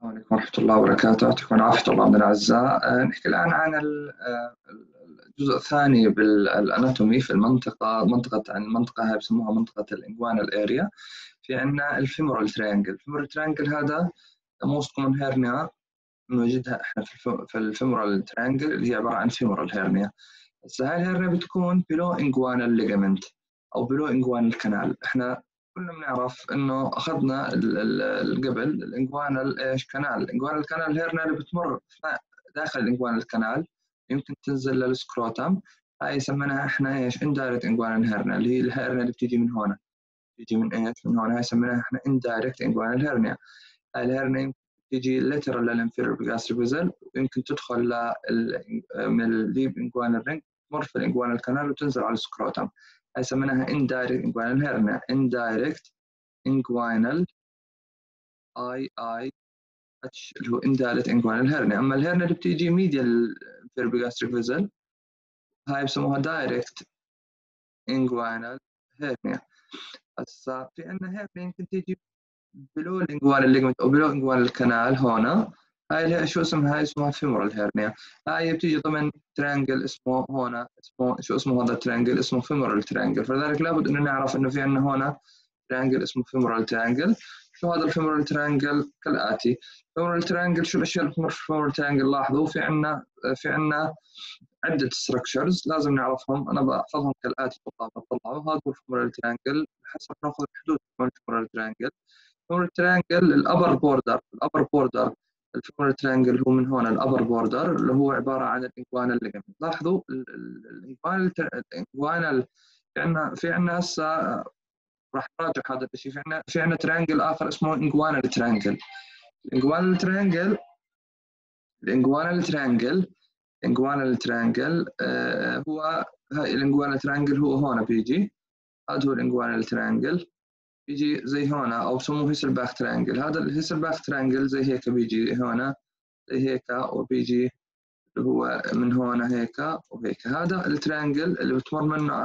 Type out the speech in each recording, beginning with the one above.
عليكم ورحمة الله وبركاته، يعطيكم العافية طلابنا الأعزاء. نحكي الآن عن الجزء الثاني بالأناتومي في المنطقة هاي بسموها منطقة الإنجوانال اريا. في عندنا الفيمورال تريانجل هذا موست كومن هيرنيا نوجدها احنا في الفيمورال تريانجل اللي هي عبارة عن فيمورال هيرنيا. هسه هاي الهيرنيا بتكون بلو انجوانال ليجامنت أو بلو انجوانال كانال. احنا كلنا بنعرف انه اخذنا قبل الانجوانال ايش كانال، الانجوانال كانال الهيرنا اللي بتمر داخل الانجوانال كانال يمكن تنزل للسكروتم. هاي سميناها احنا ايش اندايركت انجوانال هيرنا، اللي هي الهيرنا اللي بتيجي من هون، بتيجي من ايش من هون. هاي سميناها احنا اندايركت انجوانال هيرنيا. هاي الهيرنا يمكن تيجي لاترال للانفيرور بجاستريك فيزل، ويمكن تدخل من الليب انجوانال رينج، تمر في الانجوانال كانال وتنزل على السكروتم. هاي سميناها indirect inguinal hernia. indirect inguinal IIH اللي هو indirect inguinal hernia. اما الهرنيا اللي بتيجي medial inferior vessel هاي بسموها direct inguinal hernia. هسا في عندنا هرنيا يمكن تيجي بلو الانجوانال ليجمنت او بلو انجوانال كانال هون. هاي شو اسمها؟ هاي اسمها فيمورال هيرنيا. هاي بتيجي ضمن تريانجل اسمه هون، اسمه شو اسمه هذا التريانجل؟ اسمه فيمورال تريانجل. فلذلك لابد انه نعرف انه في عندنا هون تريانجل اسمه فيمورال تريانجل. شو هذا الفيمورال تريانجل؟ كالاتي. فيمورال تريانجل شو الاشياء اللي بتمر في الفيمورال تريانجل؟ لاحظوا في عندنا عدة ستراكشرز لازم نعرفهم، انا بحفظهم كالاتي. طلعوا هذا هو الفيمورال تريانجل حسب ناخذ الحدود من الفيمورال تريانجل. الفيمورال تريانجل الابر بوردر الفيمورال تريانجل هو من هون الابر بوردر اللي هو عباره عن الانجوانال ليجمنت. لاحظوا الانجوانال في عندنا هسه راح نراجع هذا الشيء. في عندنا تريانجل اخر اسمه انجوانال تريانجل. الانجوانال تريانجل الانجوانال تريانجل الانجوانال تريانجل هو هاي الانجوانال تريانجل هو هون بيجي. هذا هو الانجوانال تريانجل، بيجي زي هون او بسموه هيسلباخ تريانجل. هذا الهيسلباخ تريانجل زي هيك بيجي هون زي هيك، وبيجي اللي هو من هون هيك وهيك. هذا التريانجل اللي بتمر منه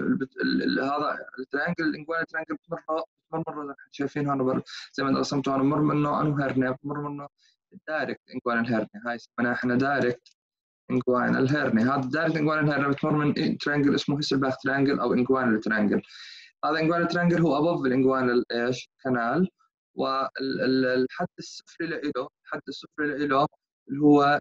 هذا التريانجل الانجوانال تريانجل بتمر شايفين هون زي ما رسمته هون، بمر منه انه هيرنيا، بتمر منه الدايركت انجوانال هيرنيا. هاي اسمها احنا دايركت انجوانال هيرنيا. هذا الدايركت انجوانال هيرنيا بتمر من تريانجل اسمه هيسلباخ تريانجل او انجوانال تريانجل. هذا انجوانال تريانجل هو ابوف الانجوانال ايش كانال، والحد السفلي له اللي هو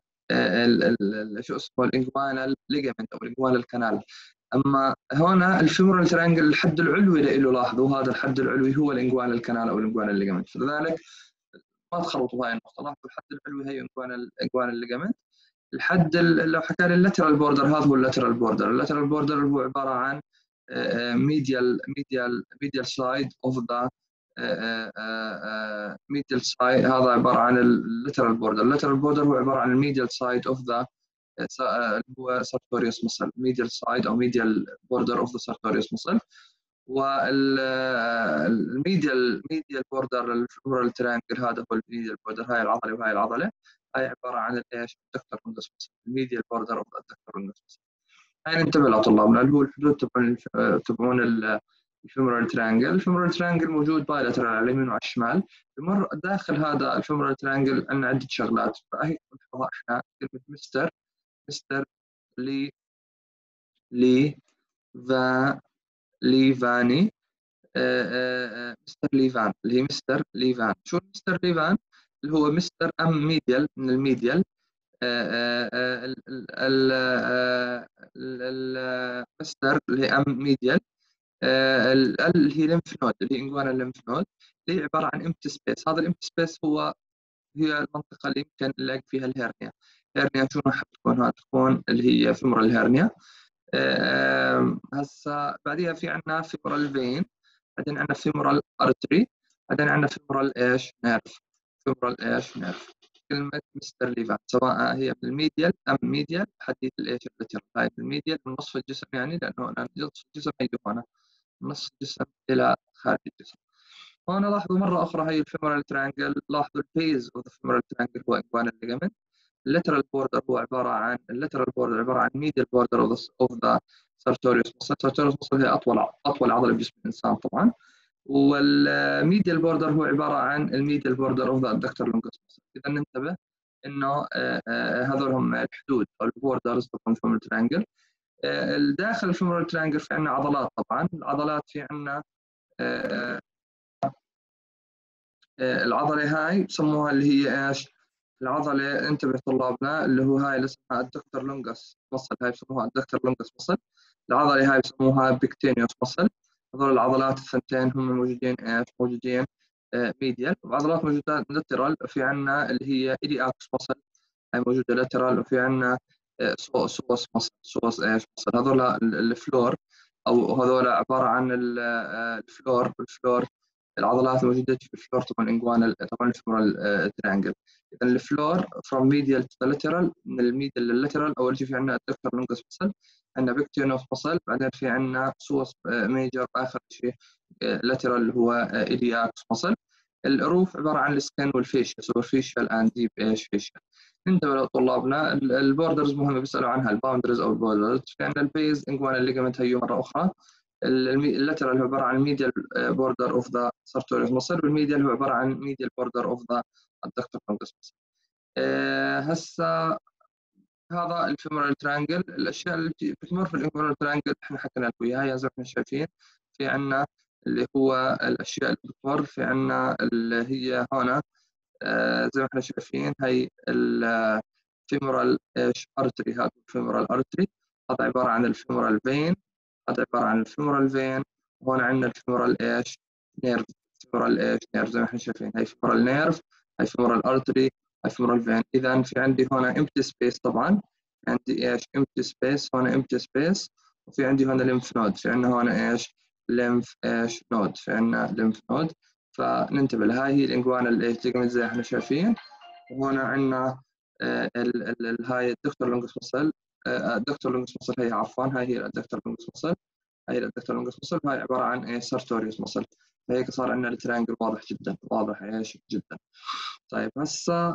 شو اسمه الانجوانال ليجمنت او الانجوانال كانال. اما هون الفيمورال تريانجل الحد العلوي له، لاحظوا هذا الحد العلوي هو الانجوانال كانال او الانجوانال ليجمنت. فلذلك ما تخلطوا هاي النقطه. لاحظوا الحد العلوي هي انجوانال ليجمنت. لو حكى لي اللاترال بوردر، هذا هو اللاترال بوردر اللي هو عباره عن medial side of the medial side. هذا عبارة عن اللاترال بوردر هو عبارة عن الميديال سايد اوف ذا اللي هو sartorius muscle. medial side او medial border of the sartorius muscle. والميديال بوردر الفيمورال تريانجل هذا هو الميديال بوردر. هاي العضله وهاي العضله هاي عباره عن ايش؟ الدكتور كوندس مسل. الميديال بوردر اوف الدكتور كوندس مسل. هاي ننتبه لطلابنا اللي هو الحدود تبعون الفيمورال تريانجل. الفيمورال تريانجل موجود بايلاترال على اليمين وعلى الشمال. بمر داخل هذا الفيمورال تريانجل عندنا عده شغلات، فهي بنحفظها احنا. كلمه مستر لي لي فا ليفاني مستر ليفان اللي هي مستر ليفان. شو مستر ليفان؟ اللي هو مستر ام ميديال من الميديال. مستر اللي هي ام ميديال. اللي هي ليمف نود اللي هي انجوانا الليمف نود، اللي هي عباره عن امتي سبيس. هذا الامتي سبيس هي المنطقه اللي يمكن نلاقي فيها الهرنيا. الهرنيا شو راح تكون؟ تكون اللي هي فيمورال هرنيا. هسا بعديها في عندنا فيمورال فين، بعدين عندنا فيمورال ارتري، بعدين عندنا فيمورال ايش؟ نيرف. فيمورال ايش؟ نيرف. كلمة مستر ليفان سواء هي من الميديال أم ميديال حديث الايش؟ اللاترال. هاي من الميديال من نصف الجسم، يعني لأنه أنا نصف الجسم يجي هنا، نصف الجسم إلى خارج الجسم. هنا لاحظوا مرة أخرى هي الفيمورال تريانجل. لاحظوا البيز أوف الفيمورال تريانجل هو إنجوانال ليجمنت. اللاترال بوردر هو عبارة عن ميديال بوردر أوف ذا سارتوريوس مسل. سارتوريوس مسل هي أطول عضلة بجسم الإنسان طبعا. والميديال بوردر هو عباره عن الميديال بوردر اوف ذا الدكتور لونجس ماسل. اذا ننتبه انه هذول هم الحدود او البوردرز طبعا في التريانجل. داخل الفيمورال تريانجل في عندنا عضلات، طبعا العضلات في عندنا العضله هاي بسموها اللي هي ايش؟ العضله، انتبه طلابنا، اللي هو هاي اللي اسمها الدكتور لونجس مصل، هاي بسموها الدكتور لونجس مصل. العضله هاي بسموها بيكتينيوس مصل. هذول العضلات الثنتين هم موجودين ايش؟ موجودين ميديال. وعضلات موجوده لاترال في عندنا اللي هي إلياكس مصل، هاي موجوده لاترال. وفي عندنا سوس مصل، سوس ايش مصل. هذول الفلور، او هذول عباره عن الفلور العضلات الموجوده في الفلور طبعا انجوانال، طبعا الفيمورال تريانجل. اذا الفلور فروم ميديال تو لاترال، من الميديال لللاترال اول شيء في عندنا الدكتور لونجس مصل، عندنا بيكتينوس مصل، بعدين في عندنا سوس ميجر، اخر شيء لاترال اللي هو إلياكس مصل. الروف عباره عن السكن والفيشيا، سوبرفيشال اند ديب ايش فيشيا. انتبه لطلابنا، البوردرز مهمه بيسالوا عنها، الباوندرز او البوردرز. في عندنا البيز انجوانال ليجمنت هيو مره اخرى. اللاترال هو عباره عن الميديال بوردر اوف ذا سارتوريوس مصل، والميديال هو عباره عن ميديال بوردر اوف ذا الدكتور لونجس مصل. هسه هذا الفيمورال ترانجل. الاشياء اللي بتمر في الفيمورال ترانجل احنا حكينا لكم اياها زي ما احنا شايفين. في عندنا اللي هو الاشياء اللي بتمر في عندنا اللي هي هنا زي ما احنا شايفين، هي الفيمورال ايش ارتري. هذا الفيمورال ارتري، هذا عباره عن الفيمورال فين، هذا عباره عن الفيمورال فين. وهنا عندنا الفيمورال ايش نيرف، فيمورال ايش نيرف زي ما احنا شايفين، هي فيمورال نيرف، هي فيمورال ارتري، هي فيمورال فين. اذا في عندي هنا امتي سبيس، طبعا عندي ايش امتي سبيس، هنا امتي سبيس. وفي عندي هنا ليمف نود، في عندنا هنا ايش ليمف ايش نود، في عندنا ليمف نود. فننتبه لها، هي الانجوانا ايش ليجمنت زي ما احنا شايفين. وهنا عندنا هاي الدكتور لونجس مصل، الدكتور لونجس مصل هي عفوا، هاي هي الدكتور لونجس مصل، هاي الدكتور لونجس مصل، هاي عباره عن ايه سارتوريوس مصل. فهيك صار عندنا التريانجل واضح جدا، واضح ايش جدا. طيب هسه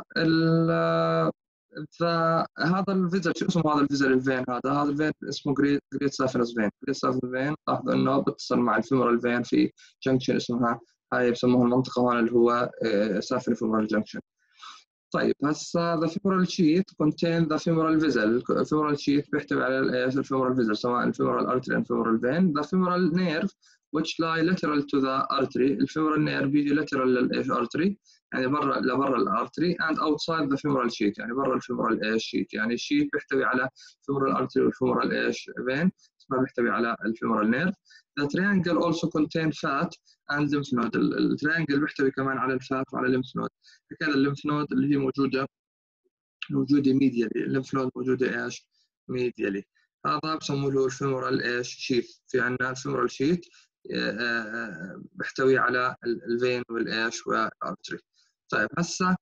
فهذا الفيزل شو اسمه؟ هذا الفيزل الفين، هذا الفين اسمه جريت سافينس فين. جريت سافينس فين لاحظوا انه بتصل مع الفيمورال فين في جنكشن اسمها، هاي بسموها المنطقه هون اللي هو سافين فيمورال جنكشن. طيب هسه the femoral sheath contain the femoral vessel. femoral sheath بيحتوي على ايش الفيمورال فيزل، سواء الفيمورال artery and femoral vein. the femoral nerve which lie lateral to the artery. الفيمورال نيرف بيجي lateral للايش artery، يعني برا لبرا الارتري. and outside the femoral sheath، يعني برا الفيمورال ايش شيت، يعني الشيت بيحتوي على femoral artery والفيمورال ايش vein، ما بيحتوي على الفيمورال نيرف. the triangle also contain fat and lymph node. التريانجل بيحتوي كمان على الفات وعلى الليمف نود. هكذا الليمف نود اللي هي موجوده ميديالي، الليمف نود موجوده ايش ميديالي. هذا بسموه له الفيمورال ايش شيت. في عندنا الفيمورال شيت بيحتوي على الفين والايش والارتري. طيب هسه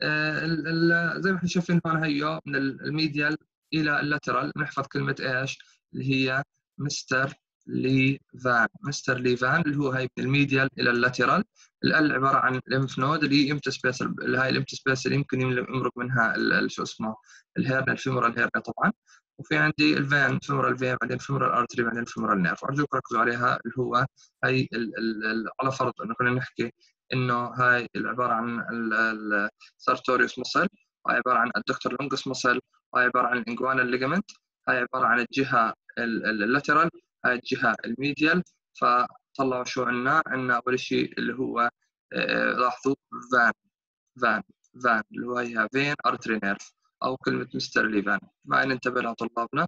زي ما احنا شايفين هون، هيو من الميديال الى اللاترال نحفظ كلمه ايش اللي هي مستر لي فان. مستر لي فان اللي هو هي من الميديال الى اللاترال. ال عباره عن ليمف نود اللي هي امتى سبيس، اللي هاي الامتى سبيس اللي يمكن يمرق منها شو اسمه الهيرنيا، الفيمورال هيرنيا طبعا. وفي عندي الفين، فيمورال فين، بعدين فيمورال ارتري، بعدين فيمورال نيرف. ارجوك ركزوا عليها، اللي هو هي على فرض انه كنا نحكي انه هاي عباره عن السارتوريوس مصل، هاي عباره عن الدكتور لونجس مصل، هاي عباره عن الانجوانال ليجمنت، هاي عباره عن الجهه اللاترال، هاي الجهه الميديال. فطلعوا شو عندنا؟ عندنا اول شيء اللي هو لاحظوا فان، فان فان اللي هو هي فين ارتري نيرف، او كلمه مستر لي فان. ما ننتبه لها طلابنا.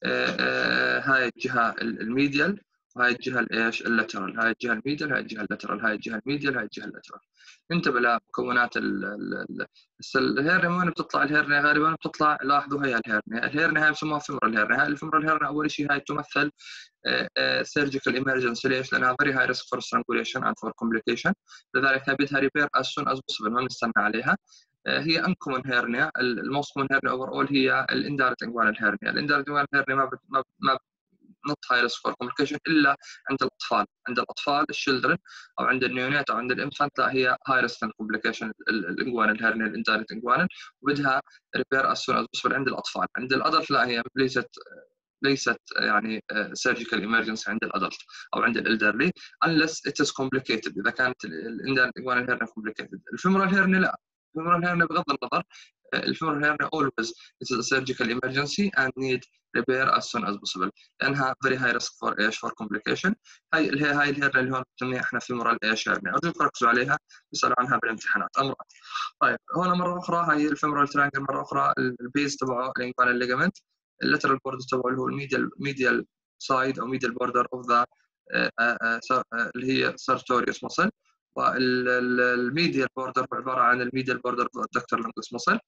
هاي الجهه الميديال، وهاي الجهه الايش اللاترال، هاي الجهه الميديال، هاي الجهه اللاترال، هاي الجهه الميديال، هاي الجهه اللاترال. انتبه لمكونات الهيرنيا. وين بتطلع الهيرنيا؟ غالبا بتطلع، لاحظوا هي الهيرنيا هاي بسموها فيمورال هيرنيا. هاي الفيمورال هيرنيا اول شيء هاي تمثل surgical emergency. ليش؟ لانها very high risk for strangulation and for complication. لذلك هي بدها repair as soon as possible، ما بنستنى عليها. هي uncommon hernia. الموست common hernia overall هي indirect inguinal hernia. indirect inguinal hernia ما not high risk for complication الا عند الاطفال. عند الاطفال الشلدرن او عند النيونات او عند الانفانت، لا هي high risk for complication الانجوانال hernia الانdirect inguinal، وبدها repair as soon as possible عند الاطفال. عند الادلت لا، هي ليست ليست يعني سيرجيكال ايمرجنسي عند الادلت او عند الالدرلي unless it is complicated. اذا كانت الانجوانال هيرنيا complicated. الفيمورال هيرنيا لا، الفيمورال هيرنيا بغض النظر الفيمورال هيرنيا always it is a surgical emergency and need repair as soon as possible لانها very high risk for ايش for complication. هاي الهيرنيا اللي هون بنسميها احنا فيمورال ايش هيرنيا، ارجوكم ركزوا عليها بيسالوا عنها بالامتحانات امراض. طيب هون مره اخرى هاي الفيمورال ترانجل، مره اخرى البيز تبعه الانجوانال ليجمنت، اللاترال بوردر تبعه اللي هو الميديال سايد او ميديال بوردر اوف ذا اللي هي سارتوريوس ماسل، والميديال بوردر عباره عن الميديال بوردر اوف الدكتور لونجس ماسل،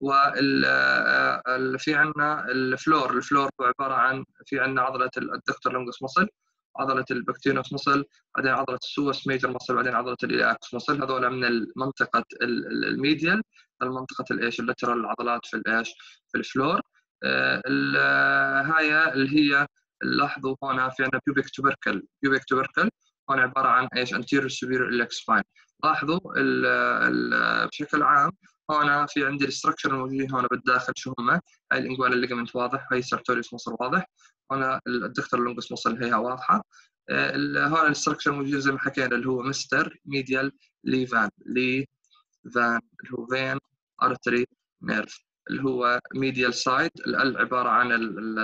في عندنا الفلور عباره عن في عندنا عضله الدكتور لونجس ماسل، عضله البكتينوس ماسل، بعدين عضله السوس ميجر ماسل، بعدين عضله الإيلاكس ماسل. هذول من المنطقه الميديال، المنطقه الايش اللاترال العضلات في الايش في الفلور. هاي اللي هي لاحظوا هنا في عندنا بيوبيك توبركل هون عباره عن ايش anterior superior iliac spine. لاحظوا بشكل عام هون في عندي الستركشر الموجودين هون بالداخل شو هم؟ هاي الانجوال الليجمنت واضح، هاي سارتوريوس مصل واضح، هون الدكتور لونجس مصل هي واضحه. هون الستركشر الموجود زي ما حكينا اللي هو مستر ميديال ليفان اللي هو فين ارتري نيرف، اللي هو ميديال سايد. عباره عن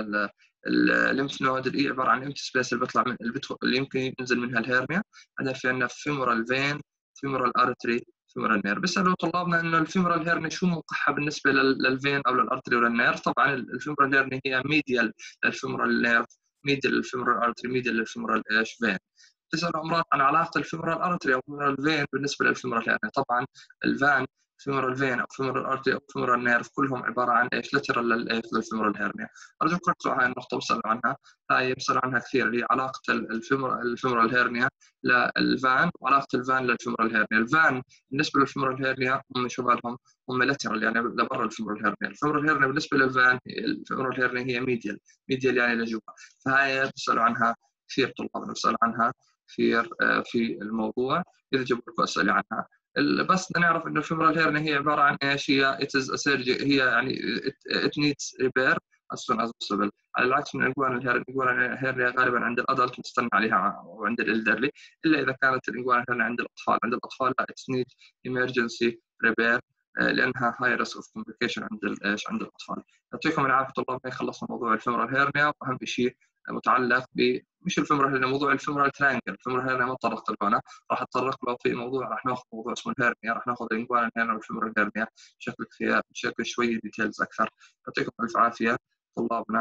الليمف نود، الاي عباره عن امتي سبيس اللي بيطلع من اللي يمكن ينزل منها الهيرنيا. بعدين في عندنا فيمورال فين، فيمورال ارتري، فيمورال نيرف. بيسالوا طلابنا انه الفيمورال هيرنيا شو موقعها بالنسبه للفين او للارتري وللنيرف. طبعا الفيمورال هيرنيا هي ميديال للفيمورال نيرف، ميديال للفيمورال ارتري، ميديال للفيمورال ايش فين. تسأل امراض عن علاقه الفيمورال ارتري او الفيمورال فين بالنسبه للفيمورال هيرنيا. طبعا الفان فيمورال فين او فيمورال ارتري او فيمورال نيرف كلهم عباره عن ايش لاترال للفيمورال هيرنيا. ارجوك ركزوا على هاي النقطه واسالوا عنها، هاي بيسالوا عنها كثير، اللي هي علاقه الفيمورال هيرنيا للفان وعلاقه الفان للفيمورال هيرنيا. الفان بالنسبه للفيمورال هيرنيا هم شو بالهم؟ هم لاترال يعني لبرا الفيمورال هيرنيا. الفيمورال هيرنيا بالنسبه للفان الفيمورال هيرنيا هي ميديال يعني لجوا. فهاي بيسالوا عنها كثير، طلابنا بيسالوا عنها كثير في الموضوع اذا جابوا لكم اسئله عنها. بس بدنا نعرف انه الفيمورال هيرنيا هي عباره عن ايش؟ هي it is a surgery، هي يعني it needs repair as soon as possible. على العكس من الانجوانال هيرنيا غالبا عند الادلت مستنى عليها وعند الالدرلي، الا اذا كانت الانجوانال هيرنيا عند الاطفال لا it needs emergency repair لانها هاي ريسك اوف كومبليكيشن عند الاطفال. يعطيكم العافيه طلاب، خلصنا موضوع الفيمورال هيرنيا، واهم شيء متعلق مش الفيمورال هيرنيا، موضوع الفيمورال ترانجل. الفيمورال هيرنيا ما تطرقت له، راح اتطرق له في موضوع، راح ناخذ موضوع اسمه الهيرنيا، راح ناخذ الانجوانال هيرنيا والفيمورال هيرنيا بشكل شوي ديتيلز اكثر. يعطيكم الف عافيه طلابنا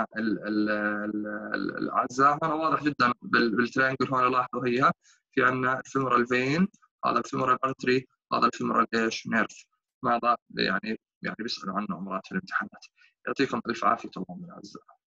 الاعزاء. هنا واضح جدا بالتريانجل، هون لاحظوا هي في عندنا الفيمورال فين، هذا الفيمورال ارتري، هذا الفيمورال ايش نيرف. ماذا يعني بيسالوا عنه امراض في الامتحانات. يعطيكم الف عافيه طلابنا الاعزاء.